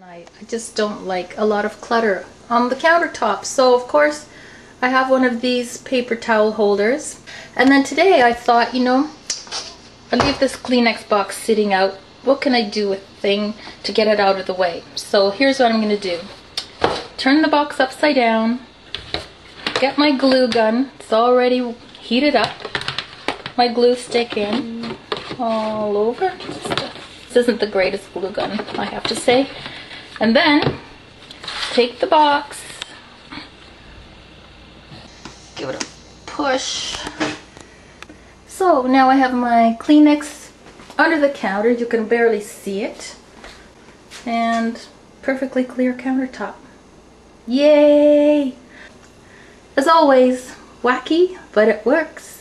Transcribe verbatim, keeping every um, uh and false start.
I, I just don't like a lot of clutter on the countertop. So of course I have one of these paper towel holders. And then today I thought, you know, I leave this Kleenex box sitting out. What can I do with the thing to get it out of the way? So here's what I'm going to do. Turn the box upside down. Get my glue gun. It's already heated up. My glue stick in all over. This isn't the greatest glue gun, I have to say. And then take the box, give it a push. So now I have my Kleenex under the counter. You can barely see it. And perfectly clear countertop. Yay! As always, wacky, but it works.